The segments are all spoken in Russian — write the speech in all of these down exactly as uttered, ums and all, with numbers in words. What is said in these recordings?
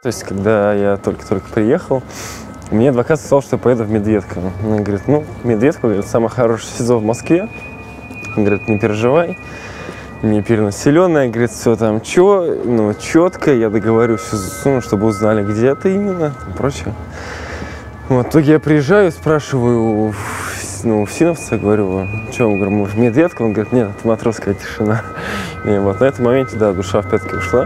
То есть, когда я только-только приехал, мне адвокат сказал, что я поеду в Медведково. Он говорит, ну, Медведково, говорит, самое хорошее СИЗО в Москве. Он говорит, не переживай, не перенаселенное, говорит, все там чё, ну, четко, я договорюсь, ну, чтобы узнали, где это именно, и прочее. Вот, в итоге я приезжаю, спрашиваю, ну, синовца, говорю, что, он говорит, мы в Медведково? Он говорит, нет, это Матросская тишина. И вот на этом моменте, да, душа в пятки ушла.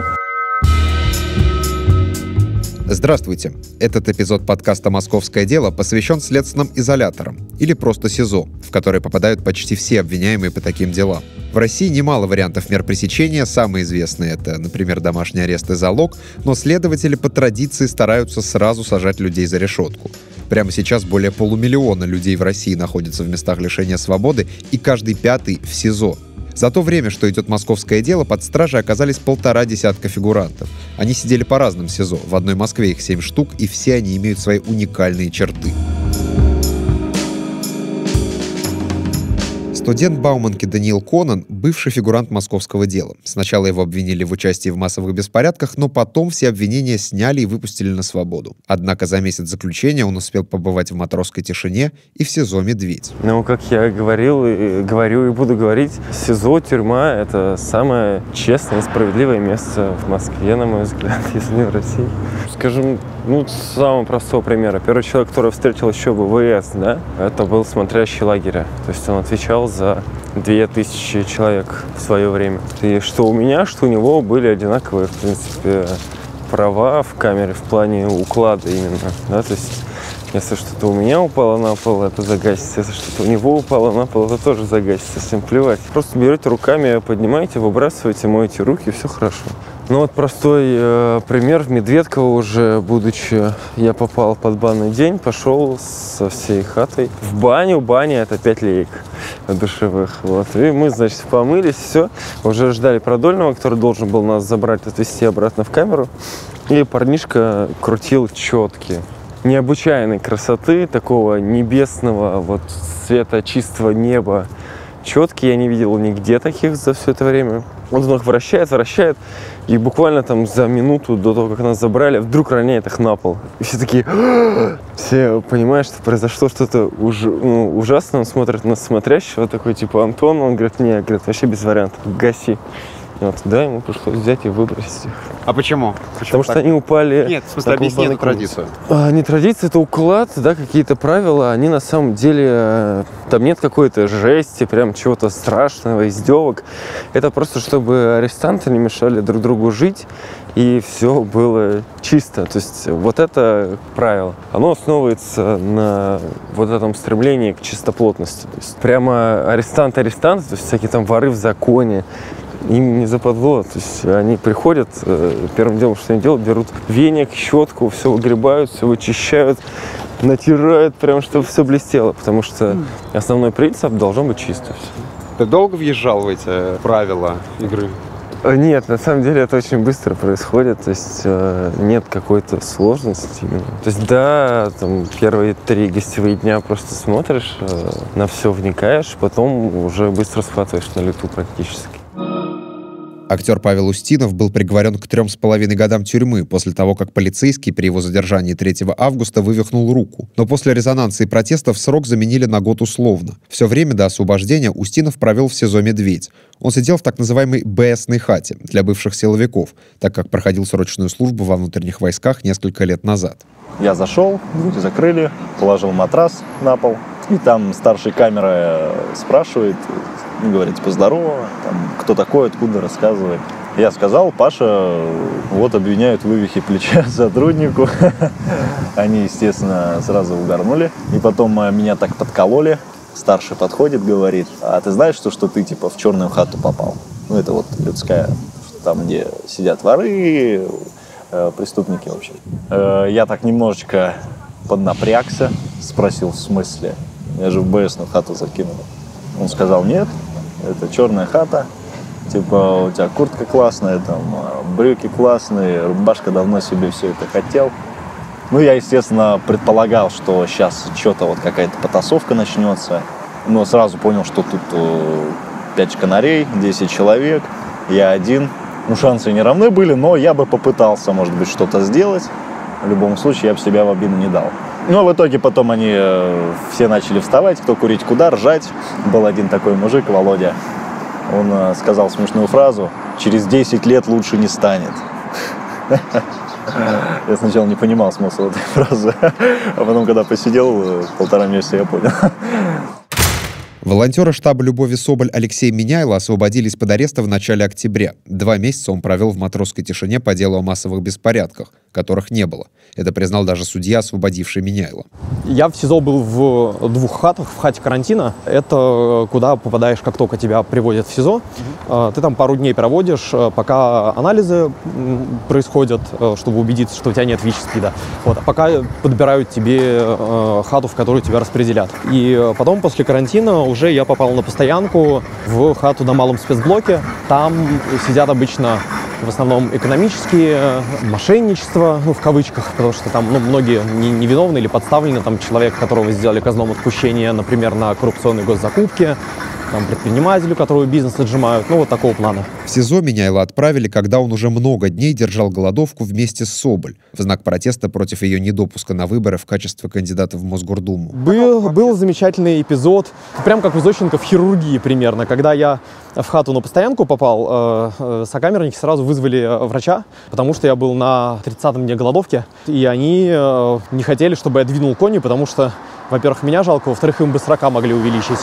Здравствуйте! Этот эпизод подкаста «Московское дело» посвящен следственным изоляторам, или просто СИЗО, в которые попадают почти все обвиняемые по таким делам. В России немало вариантов мер пресечения, самые известные — это, например, домашний арест и залог, но следователи по традиции стараются сразу сажать людей за решетку. Прямо сейчас более полумиллиона людей в России находятся в местах лишения свободы, и каждый пятый в СИЗО. За то время, что идет московское дело, под стражей оказались полтора десятка фигурантов. Они сидели по разным СИЗО, в одной Москве их семь штук, и все они имеют свои уникальные черты. Студент Бауманки Даниил Конан – бывший фигурант московского дела. Сначала его обвинили в участии в массовых беспорядках, но потом все обвинения сняли и выпустили на свободу. Однако за месяц заключения он успел побывать в Матросской тишине и в СИЗО «Медведь». Ну, как я говорил, и говорю и буду говорить, СИЗО, тюрьма – это самое честное и справедливое место в Москве, на мой взгляд, если не в России. Скажем, ну, с самого простого примера. Первый человек, которого встретил еще в ВВС, да, это был смотрящий лагеря. То есть он отвечал за две тысячи человек в свое время. И что у меня, что у него были одинаковые, в принципе, права в камере в плане уклада именно. Да? То есть если что-то у меня упало на пол, это загасится. Если что-то у него упало на пол, это тоже загасится. Всем плевать. Просто берете руками, поднимаете, выбрасываете, моете руки, и все хорошо. Ну вот простой э, пример. В Медведково уже, будучи, я попал под банный день, пошел со всей хатой в баню. Баня — это пять леек душевых. Вот. И мы, значит, помылись, все. Уже ждали продольного, который должен был нас забрать, отвезти обратно в камеру. И парнишка крутил четки необычайной красоты, такого небесного вот цвета чистого неба. Четкие я не видел нигде таких за все это время. Он их вращает, вращает, и буквально там за минуту до того, как нас забрали, вдруг роняет их на пол. И все такие, все понимают, что произошло что-то уж, ну, ужасное. Он смотрит на смотрящего, такой типа Антон, он говорит, не, говорит, вообще без вариантов, гаси. Вот, да, ему пришлось взять и выбросить их. А почему? Потому что они упали... Нет, в смысле, объясни эту традицию. А, не традиция, это уклад, да, какие-то правила. Они на самом деле... Там нет какой-то жести, прям чего-то страшного, издевок. Это просто, чтобы арестанты не мешали друг другу жить, и все было чисто. То есть вот это правило. Оно основывается на вот этом стремлении к чистоплотности. То есть прямо арестант-арестант, то есть всякие там воры в законе, им не западло. То есть они приходят, первым делом, что они делают, берут веник, щетку, все выгребают, все вычищают, натирают, прям, чтобы все блестело. Потому что основной принцип должно быть чисто все. Ты долго въезжал в эти правила игры? Нет, на самом деле это очень быстро происходит, то есть э, нет какой-то сложности именно. То есть да, там первые три гостевые дня просто смотришь, э, на все вникаешь, потом уже быстро схватываешь на лету практически. Актер Павел Устинов был приговорен к трем с половиной годам тюрьмы после того, как полицейский при его задержании третьего августа вывихнул руку. Но после резонанса и протестов срок заменили на год условно. Все время до освобождения Устинов провел в СИЗО «Медведь». Он сидел в так называемой БСной хате для бывших силовиков, так как проходил срочную службу во внутренних войсках несколько лет назад. Я зашел, двери закрыли, положил матрас на пол, и там старший камеры спрашивает, говорит, типа, здорово, там, кто такой, откуда, рассказывает. Я сказал, Паша, вот обвиняют в вывихе плеча сотруднику. Они, естественно, сразу угорнули. И потом меня так подкололи. Старший подходит, говорит, а ты знаешь, что, что ты типа в черную хату попал? Ну, это вот людская, там, где сидят воры, э, преступники, в общем. Э, я так немножечко поднапрягся, спросил, в смысле? Я же в БСную хату закинул. Он сказал, нет, это черная хата. Типа, у тебя куртка классная, там, брюки классные, рубашка, давно себе все это хотел. Ну, я, естественно, предполагал, что сейчас что-то вот какая-то потасовка начнется. Но сразу понял, что тут пять канарей, десять человек, я один. Ну, шансы не равны были, но я бы попытался, может быть, что-то сделать. В любом случае, я бы себя в обиду не дал. Но в итоге потом они э, все начали вставать, кто курить куда, ржать. Был один такой мужик, Володя. Он э, сказал смешную фразу: «Через десять лет лучше не станет». Я сначала не понимал смысла этой фразы, а потом, когда посидел полтора месяца, я понял. Волонтеры штаба Любови Соболь Алексей Меняйло освободились под ареста в начале октября. Два месяца он провел в матросской тишине по делу о массовых беспорядках, которых не было. Это признал даже судья, освободивший Меняйло. Я в СИЗО был в двух хатах. В хате карантина. Это куда попадаешь, как только тебя приводят в СИЗО. Mm-hmm. Ты там пару дней проводишь, пока анализы происходят, чтобы убедиться, что у тебя нет ВИЧ-СПИДа. Вот. А пока подбирают тебе хату, в которую тебя распределят. И потом, после карантина, уже я попал на постоянку в хату на малом спецблоке. Там сидят обычно в основном экономические, мошенничество, ну, в кавычках, потому что там, ну, многие невиновны или подставлены. Там человек, которого сделали козлом отпущения, например, на коррупционной госзакупке, там, предпринимателю, которого бизнес отжимают, ну, вот такого плана. В СИЗО Меняйло отправили, когда он уже много дней держал голодовку вместе с Соболь в знак протеста против ее недопуска на выборы в качестве кандидата в Мосгордуму. Был, был замечательный эпизод, прям как у Зощенко в хирургии примерно. Когда я в хату на постоянку попал, э, э, сокамерники сразу вызвали врача, потому что я был на тридцатом дне голодовки, и они э, не хотели, чтобы я двинул кони, потому что, во-первых, меня жалко, во-вторых, им бы срока могли увеличить.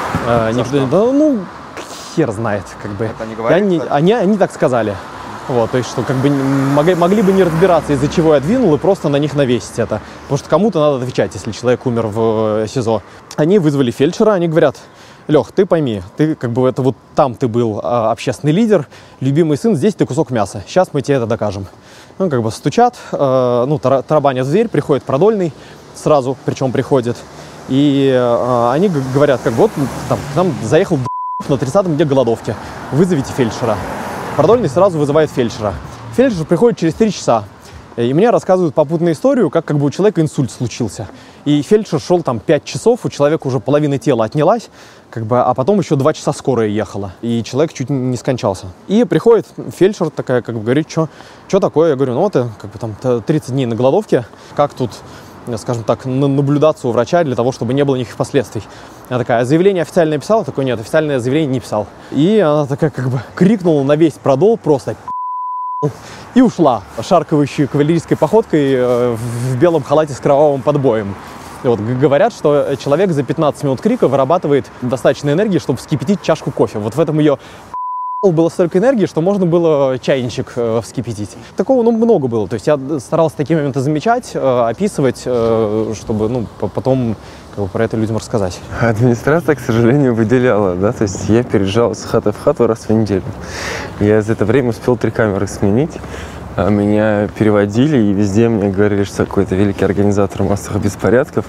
Э, никто, да, ну, хер знает, как бы. Это они говорили, они, они, они так сказали. Вот, то есть, что как бы могли, могли бы не разбираться, из-за чего я двинул, и просто на них навесить это. Потому что кому-то надо отвечать, если человек умер в СИЗО. Они вызвали фельдшера, они говорят: Лех, ты пойми, ты как бы это вот там ты был а, общественный лидер, любимый сын, здесь ты кусок мяса. Сейчас мы тебе это докажем. Ну, как бы стучат, э, ну, тарабанят в дверь, приходит продольный сразу, причем приходит. И э, они говорят, как вот там, к нам заехал на тридцатом дне голодовки, вызовите фельдшера. Продольный сразу вызывает фельдшера. Фельдшер приходит через три часа. И мне рассказывают попутную историю, как, как бы у человека инсульт случился. И фельдшер шел там пять часов, у человека уже половина тела отнялась, как бы, а потом еще два часа скорая ехала. И человек чуть не скончался. И приходит фельдшер такая, как бы, говорит, что такое? Я говорю, ну вот, как бы там тридцать дней на голодовке, как тут, скажем так, наблюдаться у врача для того, чтобы не было никаких последствий. Она такая: а заявление официальное писала? Такой: нет, официальное заявление не писал. И она такая, как бы, крикнула на весь продол просто и ушла шаркающей кавалерийской походкой в белом халате с кровавым подбоем. И вот говорят, что человек за пятнадцать минут крика вырабатывает достаточно энергии, чтобы вскипятить чашку кофе. Вот в этом ее было столько энергии, что можно было чайничек э, вскипятить. Такого, ну, много было. То есть я старался такие моменты замечать, э, описывать, э, чтобы, ну, потом как бы про это людям рассказать. Администрация, к сожалению, выделяла, да, то есть я переезжал с хаты в хату раз в неделю. Я за это время успел три камеры сменить. А меня переводили, и везде мне говорили, что какой-то великий организатор массовых беспорядков.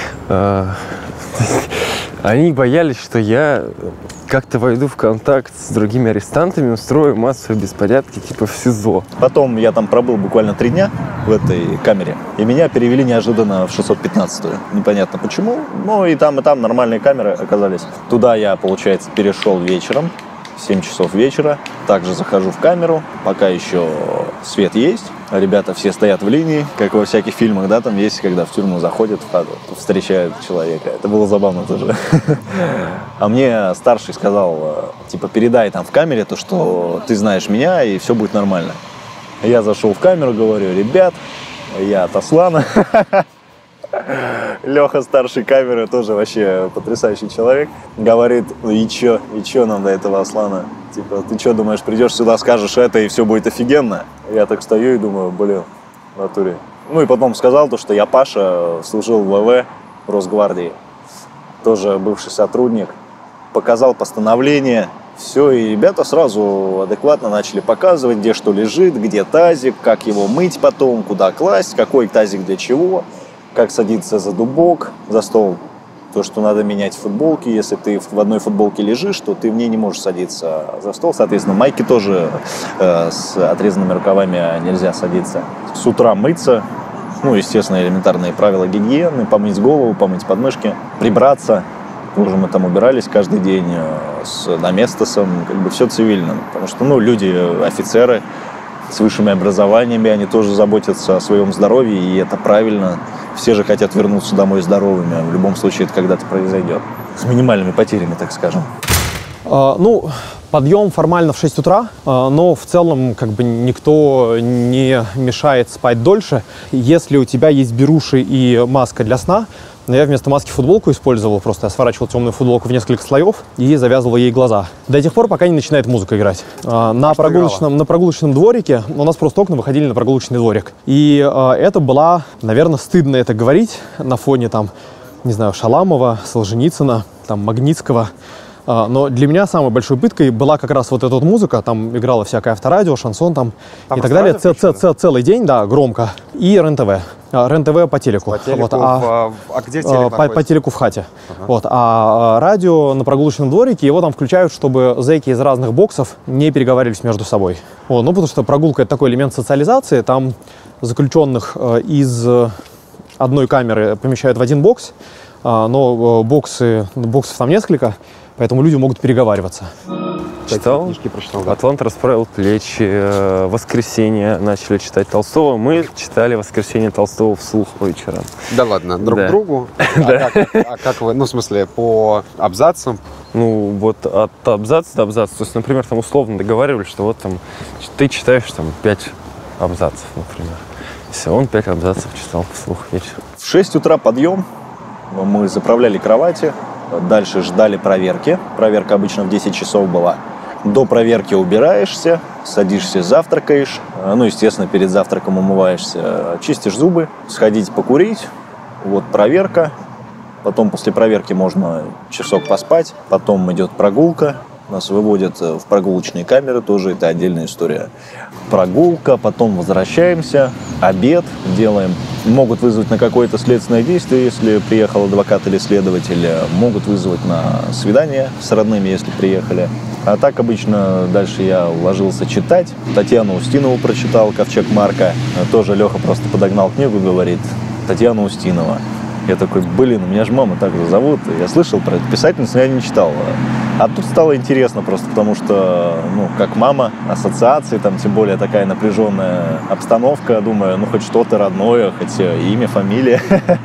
Они боялись, что я как-то войду в контакт с другими арестантами, устрою массовые беспорядки типа в СИЗО. Потом я там пробыл буквально три дня в этой камере, и меня перевели неожиданно в шестьсот пятнадцатую. Непонятно почему, но и там, и там нормальные камеры оказались. Туда я, получается, перешел вечером, в семь часов вечера. Также захожу в камеру, пока еще свет есть. Ребята все стоят в линии, как во всяких фильмах, да, там есть, когда в тюрьму заходят, в хату, встречают человека. Это было забавно тоже. А мне старший сказал, типа, передай там в камере то, что ты знаешь меня, и все будет нормально. Я зашел в камеру, говорю: ребят, я от Аслана. Леха, старший камеры, тоже вообще потрясающий человек. Говорит: ну и чё, и чё нам до этого Аслана? Типа, ты чё думаешь, придешь сюда, скажешь это, и все будет офигенно? Я так стою и думаю, блин, в натуре. Ну и потом сказал то, что я Паша, служил в ВВ, в Росгвардии, тоже бывший сотрудник. Показал постановление, все, и ребята сразу адекватно начали показывать, где что лежит, где тазик, как его мыть потом, куда класть, какой тазик для чего, как садиться за дубок, за стол. То, что надо менять футболки. Если ты в одной футболке лежишь, то ты в ней не можешь садиться за стол. Соответственно, майки тоже э, с отрезанными рукавами нельзя садиться. С утра мыться. Ну, естественно, элементарные правила гигиены. Помыть голову, помыть подмышки, прибраться. тоже мы там убирались каждый день с доместосом, как бы все цивильно. Потому что, ну, люди, офицеры с высшими образованиями, они тоже заботятся о своем здоровье, и это правильно. Все же хотят вернуться домой здоровыми. В любом случае это когда-то произойдет. С минимальными потерями, так скажем. А, ну, подъем формально в шесть утра, но в целом как бы никто не мешает спать дольше. Если у тебя есть беруши и маска для сна, я вместо маски футболку использовал, просто я сворачивал темную футболку в несколько слоев и завязывал ей глаза. До тех пор, пока не начинает музыка играть. На, прогулочном, на прогулочном дворике, у нас просто окна выходили на прогулочный дворик. И а, это была, наверное, стыдно это говорить на фоне там, не знаю, Шаламова, Солженицына, там, Магнитского. Но для меня самой большой пыткой была как раз вот эта вот музыка. Там играла всякое авторадио, шансон там, там и так далее. Цел, цел, цел, целый день, да, громко. И РЕН-ТВ. РЕН-ТВ по телеку. По телеку вот, а, в, а где телек по, по телеку в хате. Ага. Вот, а радио на прогулочном дворике, его там включают, чтобы зэки из разных боксов не переговаривались между собой. Вот, ну, потому что прогулка — это такой элемент социализации. Там заключенных из одной камеры помещают в один бокс, но боксы, боксов там несколько. Поэтому люди могут переговариваться. Читал. Книжки прочитал, да. «Атлант расправил плечи», «Воскресенье» начали читать Толстого. Мы читали «Воскресенье» Толстого вслух по вечерам. Да ладно, друг да. другу? А как, а как вы, ну, в смысле, по абзацам? Ну, вот от абзаца до абзаца. То есть, например, там условно договаривались, что вот там ты читаешь там пять абзацев, например. Все, он пять абзацев читал вслух вечером. В шесть утра подъем, мы заправляли кровати. Дальше ждали проверки. Проверка обычно в десять часов была. До проверки убираешься, садишься, завтракаешь. Ну, естественно, перед завтраком умываешься, чистишь зубы, сходить покурить. Вот проверка. Потом после проверки можно часок поспать. Потом идет прогулка. Нас выводят в прогулочные камеры, тоже это отдельная история. Прогулка, потом возвращаемся, обед делаем. Могут вызвать на какое-то следственное действие, если приехал адвокат или следователь. Могут вызвать на свидание с родными, если приехали. А так обычно дальше я ложился читать. Татьяну Устинову прочитал, «Ковчег Марка». Тоже Леха просто подогнал книгу, говорит: «Татьяна Устинова». Я такой: блин, у меня же мама так же зовут. Я слышал про эту писательницу, но я не читал. А тут стало интересно просто, потому что, ну, как мама, ассоциации, там, тем более такая напряженная обстановка. Думаю, ну, хоть что-то родное, хоть имя, фамилия.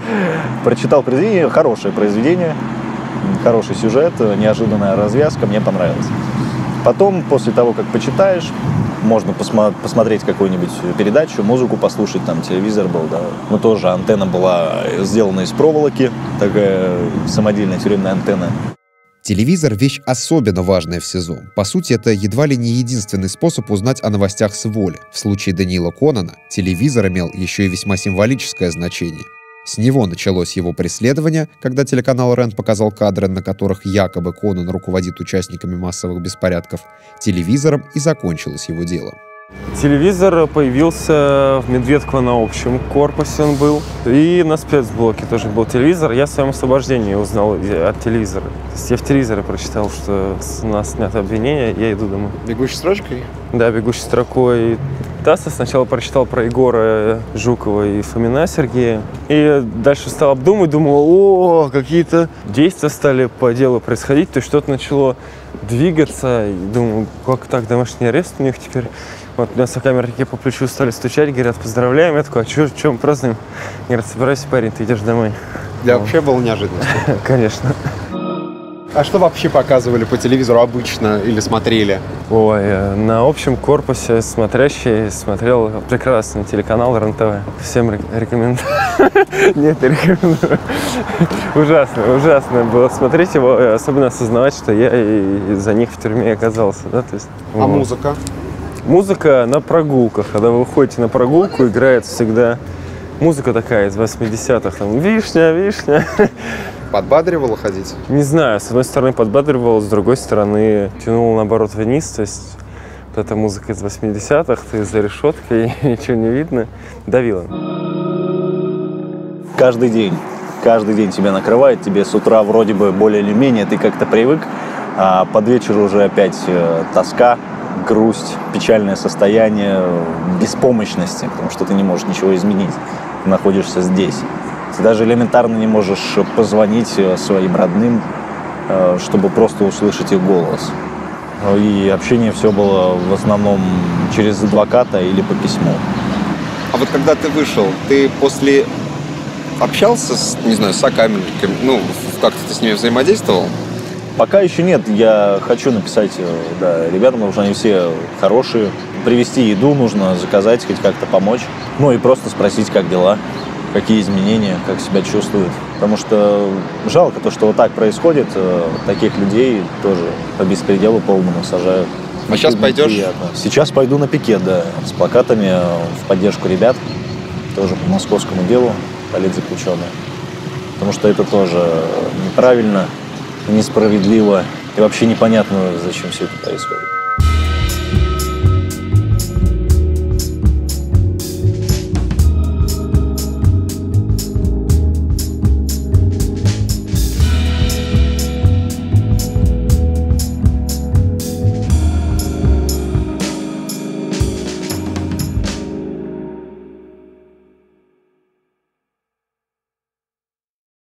Прочитал произведение, хорошее произведение, хороший сюжет, неожиданная развязка, мне понравилось. Потом, после того, как почитаешь, можно посма- посмотреть какую-нибудь передачу, музыку послушать, там телевизор был, да. Ну, тоже антенна была сделана из проволоки, такая самодельная тюремная антенна. Телевизор — вещь особенно важная в СИЗО. По сути, это едва ли не единственный способ узнать о новостях с воли. В случае Даниила Конана телевизор имел еще и весьма символическое значение. С него началось его преследование, когда телеканал РЕН показал кадры, на которых якобы Конан руководит участниками массовых беспорядков, телевизором, и закончилось его дело. Телевизор появился в Медведково на общем корпусе, он был. И на спецблоке тоже был телевизор. Я о своем освобождении узнал от телевизора. То есть я в телевизоре прочитал, что с нас снято обвинение, я иду домой. Бегущей строчкой? Да, бегущей строкой. ТАСС сначала прочитал про Егора Жукова и Фомина Сергея. И дальше стал обдумывать, думал, о, какие-то действия стали по делу происходить, то есть что-то начало двигаться. И думаю, как так, домашний арест у них теперь. Вот у меня сокамерники по плечу стали стучать, говорят, поздравляем. Я такой: а что, что мы празднуем? Говорят: собирайся, парень, ты идешь домой. Да, вообще было неожиданно. Конечно. А что вообще показывали по телевизору обычно или смотрели? Ой, на общем корпусе смотрящий смотрел прекрасный телеканал РЕН-ТВ. Всем рекомендую. Нет, не рекомендую. Ужасно, ужасно было смотреть его, особенно осознавать, что я из-за них в тюрьме оказался. Да? То есть, а вот. Музыка? Музыка на прогулках. Когда вы выходите на прогулку, играет всегда музыка такая из восьмидесятых. Там, вишня, вишня. Подбадривало ходить? Не знаю. С одной стороны подбадривало, с другой стороны тянуло наоборот вниз. То есть вот эта музыка из восьмидесятых, ты за решеткой, ничего не видно, давила. Каждый день. Каждый день тебя накрывает. Тебе с утра вроде бы более или менее ты как-то привык. А под вечер уже опять э, тоска, грусть, печальное состояние, беспомощности, потому что ты не можешь ничего изменить. Ты находишься здесь. Ты даже элементарно не можешь позвонить своим родным, э, чтобы просто услышать их голос. И общение все было в основном через адвоката или по письму. А вот когда ты вышел, ты после общался с, не знаю, с сокамерниками, ну, как-то ты с ними взаимодействовал? Пока еще нет, я хочу написать, да, ребятам, потому что они все хорошие. Привезти еду нужно, заказать, хоть как-то помочь. Ну и просто спросить, как дела, какие изменения, как себя чувствуют. Потому что жалко то, что вот так происходит, таких людей тоже по беспределу полному сажают. А сейчас пойдешь? Приятно. Сейчас пойду на пикет, да, с плакатами в поддержку ребят, тоже по московскому делу, политзаключенные. Потому что это тоже неправильно, несправедливо и вообще непонятно, зачем все это происходит.